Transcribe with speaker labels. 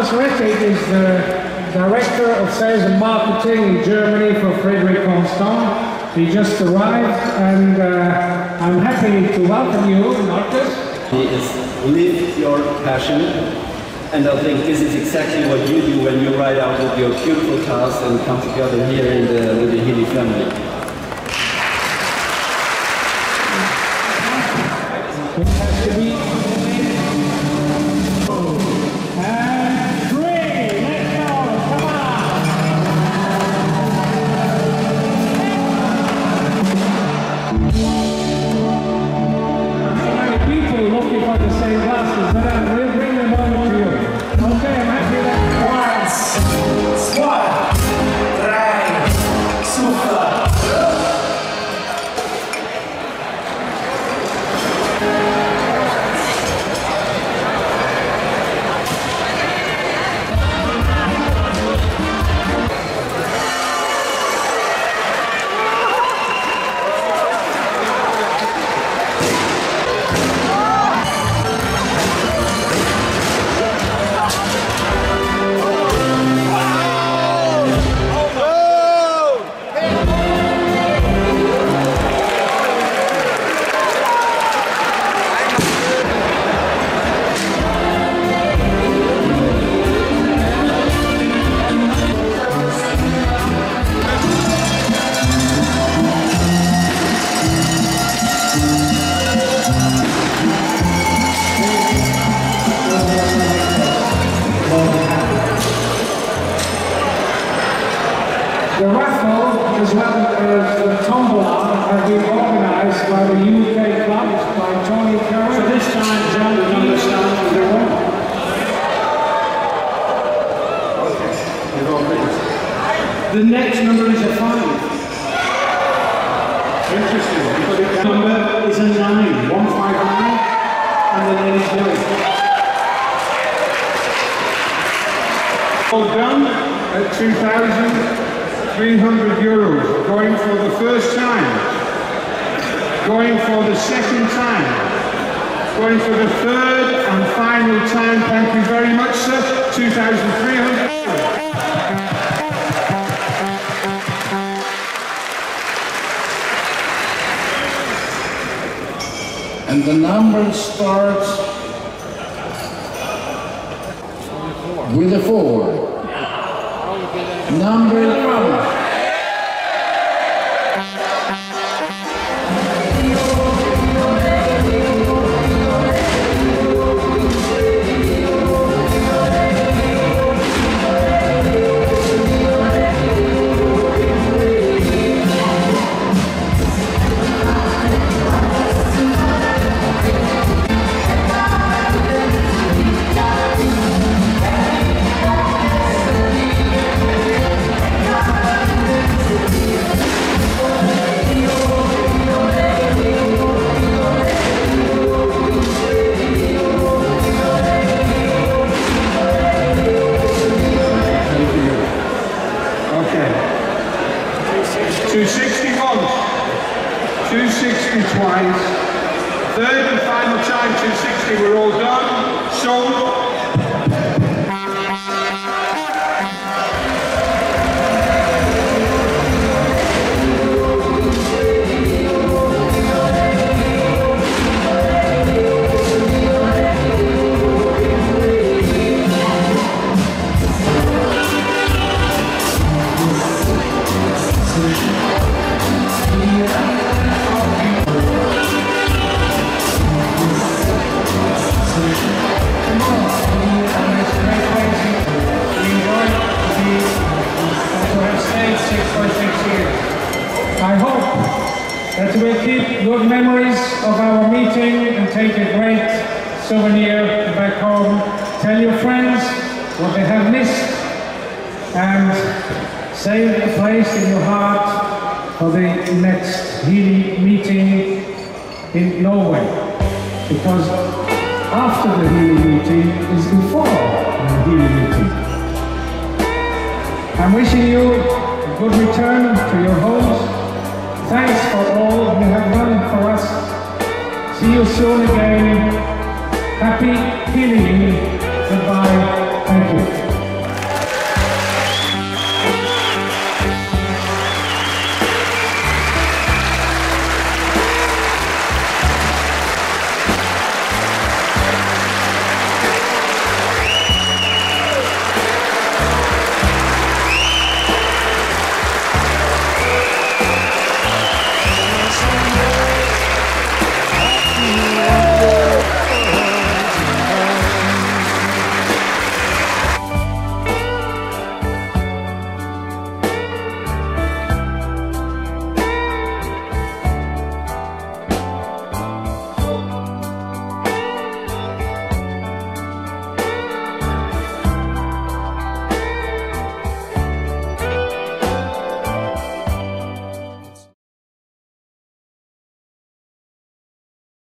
Speaker 1: Thomas Rettig is the Director of Sales and Marketing in Germany for Frédéric Constant. He just arrived, and I'm happy to welcome you, Marcus.
Speaker 2: He is live your passion, and I think this is exactly what you do when you ride out with your beautiful cars and come together here in with the Healey family.
Speaker 1: It has to be. And 3, let's go, come on! So many people looking for the same glasses, but we'll bring them over to you. Okay, I'm happy that. 1, 2, 3, super! The raffle, as well as the tombola, have been organised by the UK clubs by Tony Curran. So this time, John will understand the one. The next number is a 5. Interesting, because the number is a 9, 159, and then it is 9. All done at 2,300 euros, going for the first time, going for the second time, going for the third and final time. Thank you very much, sir. 2,300 euros.
Speaker 3: And the number starts with a 4. Number 1. Okay. 260 once, 260 twice, third and final time 260, we're all done, sold. I hope that we'll keep good memories of our meeting and take a great souvenir back home. Tell your friends what they have missed and save a place in your heart for the next Healey meeting in Norway. Because after the Healey meeting is before the Healey meeting. I'm wishing you a good return to your homes. Thanks for all you have done for us. See you soon again. Happy healing. Goodbye.